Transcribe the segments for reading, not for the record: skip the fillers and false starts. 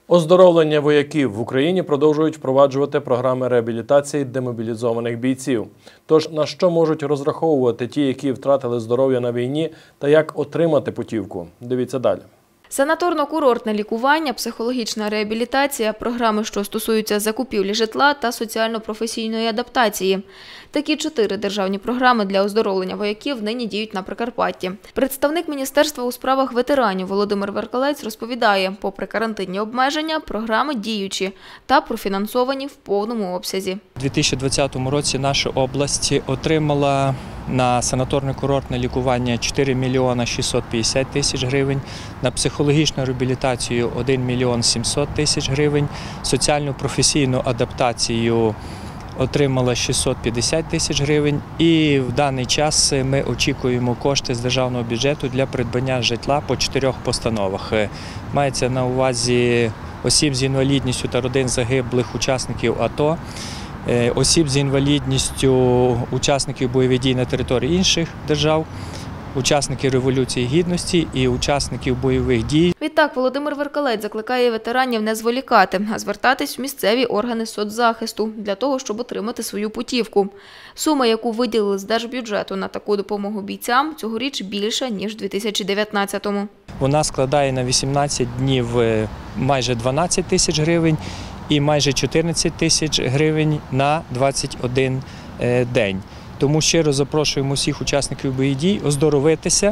Оздоровлення вояків в Україні продовжують впроваджувати програми реабілітації демобілізованих бійців. Тож, на що можуть розраховувати ті, які втратили здоров'я на війні, та як отримати путівку? Дивіться далі. Санаторно-курортне лікування, психологічна реабілітація, програми, що стосуються закупівлі житла та соціально-професійної адаптації. Такі 4 державні програми для оздоровлення вояків нині діють на Прикарпатті. Представник Міністерства у справах ветеранів Володимир Веркалець розповідає, попри карантинні обмеження, програми діючі та профінансовані в повному обсязі. У 2020 році наша область отримала на санаторно-курортне лікування 4 мільйона 650 тисяч гривень, на психологічну реабілітацію 1 мільйон 700 тисяч гривень, соціальну професійну адаптацію отримала 650 тисяч гривень і в даний час ми очікуємо кошти з державного бюджету для придбання житла по 4 постановах. Мається на увазі осіб з інвалідністю та родин загиблих учасників АТО, осіб з інвалідністю, учасників бойових дій на території інших держав, учасників Революції Гідності і учасників бойових дій. Відтак, Володимир Веркалець закликає ветеранів не зволікати, а звертатись в місцеві органи соцзахисту для того, щоб отримати свою путівку. Сума, яку виділили з держбюджету на таку допомогу бійцям, цьогоріч більша, ніж у 2019-му. Вона складає на 18 днів майже 12 тисяч гривень і майже 14 тисяч гривень на 21 день. Тому щиро запрошуємо всіх учасників бойових дій оздоровитися.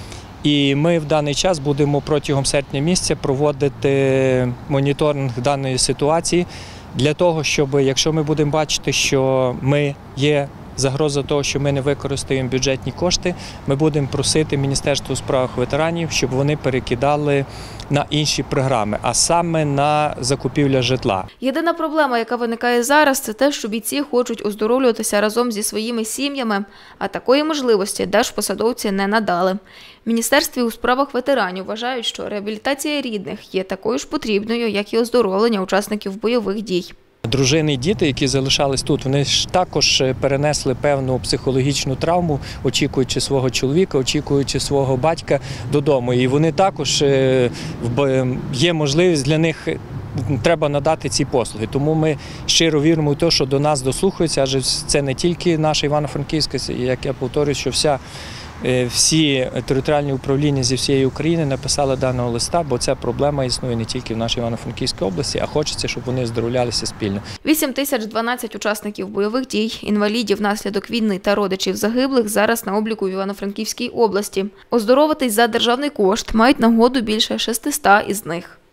І ми в даний час будемо протягом серпня місяця проводити моніторинг даної ситуації для того, щоб, якщо ми будемо бачити, що є загроза того, що ми не використаємо бюджетні кошти, ми будемо просити Міністерство у справах ветеранів, щоб вони перекидали на інші програми, а саме на закупівлю житла. Єдина проблема, яка виникає зараз, це те, що бійці хочуть оздоровлюватися разом зі своїми сім'ями, а такої можливості держпосадовці не надали. В Міністерстві у справах ветеранів вважають, що реабілітація рідних є такою ж потрібною, як і оздоровлення учасників бойових дій. Дружини і діти, які залишались тут, вони ж також перенесли певну психологічну травму, очікуючи свого чоловіка, очікуючи свого батька додому. І вони також, є можливість для них, треба надати ці послуги. Тому ми щиро віримо в те, що до нас дослухаються, адже це не тільки наша Івано-Франківська, як я повторюю, що всі територіальні управління зі всієї України написали даного листа, бо ця проблема існує не тільки в нашій Івано-Франківській області, а хочеться, щоб вони оздоровлялися спільно. 8012 учасників бойових дій, інвалідів внаслідок війни та родичів загиблих зараз на обліку в Івано-Франківській області. Оздоровитись за державний кошт мають нагоду більше 600 із них.